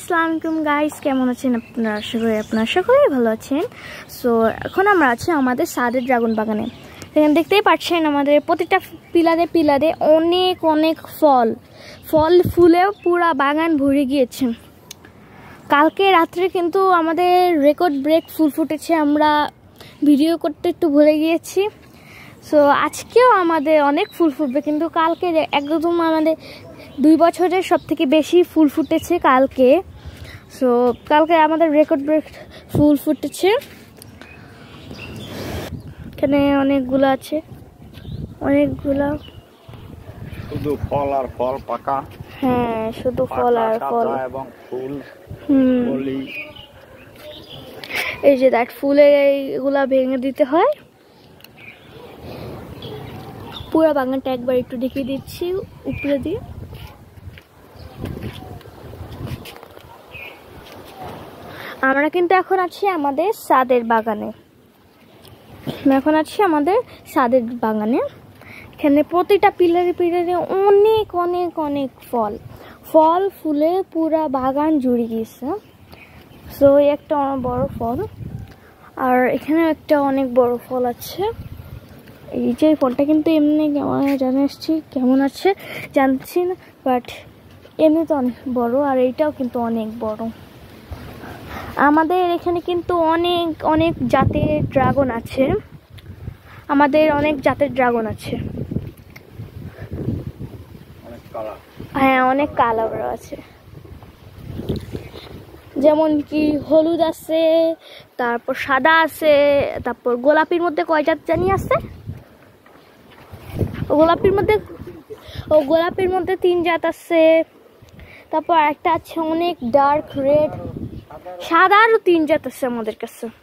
আসসালামু আলাইকুম গাইস, কেমন আছেন আপনারা? আশা করি আপনারা সকলেই ভালো আছেন। সো এখন আমরা আছি আমাদের সাদের ড্রাগন বাগানে। এখানে দেখতেই পাচ্ছেন আমাদের প্রতিটা পিলারে পিলারে অনেক অনেক ফল ফুলেও পুরা বাগান ভরে গিয়েছে। কালকে রাত্রে কিন্তু আমাদের রেকর্ড ব্রেক ফুল ফুটেছে, আমরা ভিডিও করতে একটু ভুলে গিয়েছি। সো আজকেও আমাদের অনেক ফুল ফুটবে, কিন্তু কালকে একদম আমাদের 2 বছরের সব থেকে বেশি ফুল ফুটেছে কালকে। সো কালকে আমাদের রেকর্ড ব্রেক ফুল ফুটেছে। এখানে অনেকগুলো আছে, অনেকগুলা শুধু ফল আর ফল পাকা। হ্যাঁ, শুধু ফল আর ফল এবং ফুল। এই যে দেখ, ফুলের এইগুলা ভেঙে দিতে হয়। পুরো বাগানটা একবার একটু দেখিয়ে দিচ্ছি উপরে দিয়ে। আমরা কিন্তু এখন আছি আমাদের ছাদের বাগানে। এখানে প্রতিটা পিলারে পিলারে অনেক অনেক অনেক ফল ফুলে পুরা বাগান জুড়ে গিয়েছে। সো একটা অনেক বড় ফল, আর এখানে একটা অনেক বড় ফল আছে। এই যে ফলটা কিন্তু এমনি কেমন আছে জানছি না, বাট এমনি তো অনেক বড়, আর এইটাও কিন্তু অনেক বড়। আমাদের এখানে কিন্তু অনেক অনেক জাতের ড্রাগন আছে। হ্যাঁ, অনেক কালারও আছে, যেমন কি হলুদ আছে, তারপর সাদা আছে, তারপর গোলাপির মধ্যে কয় জাত জানি আছে। গোলাপির মধ্যে 3 জাত আছে। তারপর একটা আছে অনেক ডার্ক রেড, সাদারও 3 জাত আছে আমাদের কাছে।